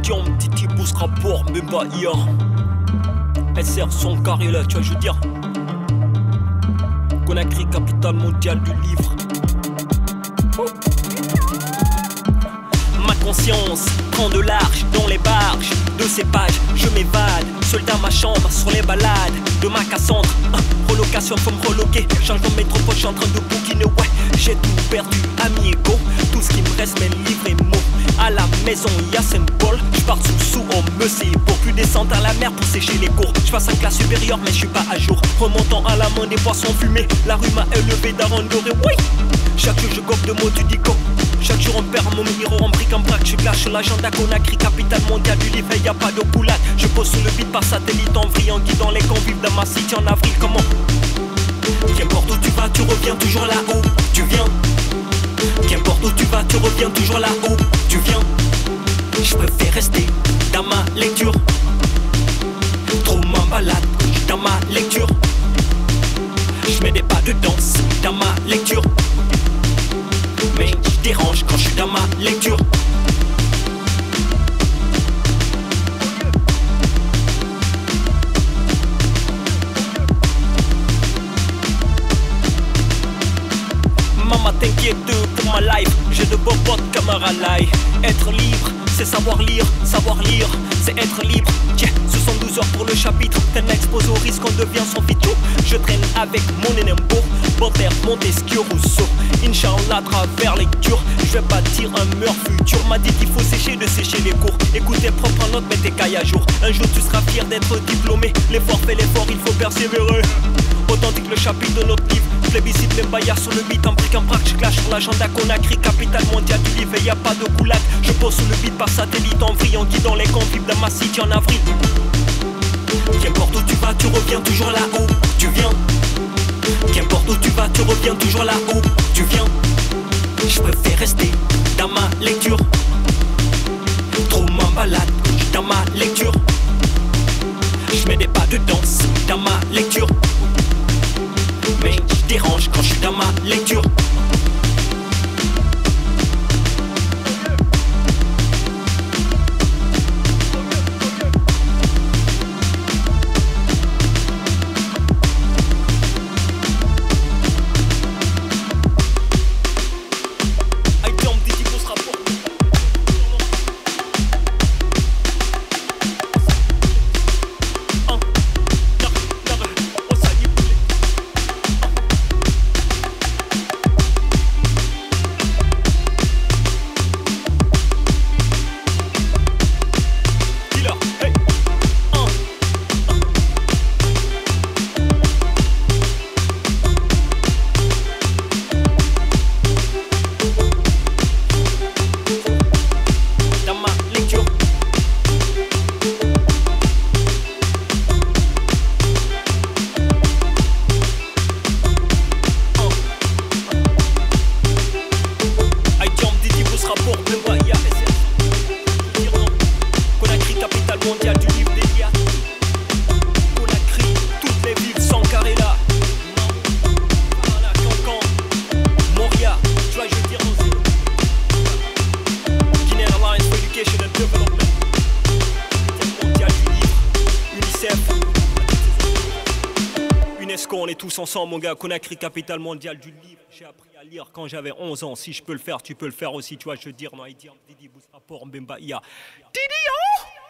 Haïtium, Titi Boost rapport, Mbemba IA. SR son carré là, tu vois, je veux dire. Conakry, capitale mondiale du livre. Ma conscience prend de large dans les barges de ces pages, je m'évade, seul dans ma chambre, sur les balades de ma Cassandre. Relocation, faut me reloquer, change de métropole, je suis en train de bouquiner, ouais. J'ai tout perdu, amigo, tout ce qui me reste, mes livres et mots. À la maison, y'a symbole, je pars sous on me sait pour plus descendre à la mer pour sécher les cours. Je passe en classe supérieure, mais je suis pas à jour. Remontant à la main des poissons fumés, la rue m'a élevé d'Aaron doré, oui. Chaque jour je gobe de mots, tu dis go. Chaque jour on perd mon numéro en brique en braque. Je clash l'agenda Conakry, capitale mondiale du livre. Y'a pas de boulade. Je pose sur le beat par satellite en vrille, en guidant les convives dans ma city en avril. Comment? Qu'importe où tu vas, tu reviens toujours là-haut. Tu viens. Qu'importe où tu vas, tu reviens toujours là-haut. Tu viens. Je préfère rester dans ma lecture. Trop m'embalade dans ma lecture. Je mets des pas de danse dans ma lecture. Mais je dérange quand je suis dans ma lecture. Maman t'inquiète pour ma life. J'ai de beaux potes camarades. Être libre, c'est savoir lire, c'est être libre. Tiens, 72 heures pour le chapitre. T'es expose au risque, on devient son fitou. Je traîne avec mon Enembo, Baudelaire, Montesquieu, Rousseau. Inch'Allah, travers lecture, je vais bâtir un mur futur. M'a dit qu'il faut sécher les cours. Écoute tes propres notes, mets tes cailles à jour. Un jour tu seras fier d'être diplômé. L'effort fait l'effort, il faut persévérer. Authentique le chapitre de notre livre. Plébiscite mes baillards sur le beat en brique en braque. Je clash sur l'agenda Conakry, capitale mondiale du livre. Et y'a pas de goulag. Je pose sur le beat par satellite en vrille, en guidant les convives dans ma city en avril. Qu'importe où tu vas, tu reviens toujours là-haut. Tu viens. Qu'importe où tu vas, tu reviens toujours là-haut. Tu viens. Je préfère rester dans ma lecture. Trop m'embalade dans ma lecture. Je mets des pas de danse dans ma lecture. Mais je dérange quand je suis dans ma lecture. Conakry, capitale mondiale du livre des IA. Conakry, toutes les villes sont carrées là. Voilà, Cancan, Moria, tu vois, je veux dire Guinea Alliance for Education and Development. Capitale mondiale du livre, UNICEF, UNESCO, on est tous ensemble, mon gars. Conakry, capitale mondiale du livre. J'ai appris à lire quand j'avais 11 ans. Si je peux le faire, tu peux le faire aussi. Tu vois, je veux dire, non, Didi Boost rapport, Mbemba IA. Didi, oh!